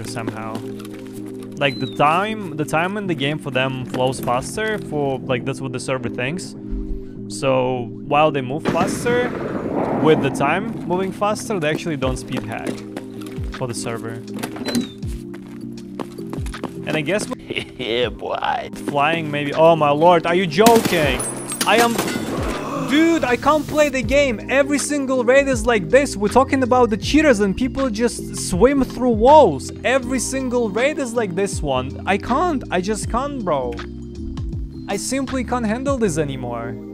faster somehow. Like the time in the game for them flows faster. For like that's what the server thinks. So while they move faster, with the time moving faster, they actually don't speed hack for the server. And I guess yeah, boy. Flying maybe. Oh my lord, are you joking? I am. Dude, I can't play the game. Every single raid is like this. We're talking about the cheaters and people just swim through walls. Every single raid is like this one. I can't. I just can't, bro. I simply can't handle this anymore.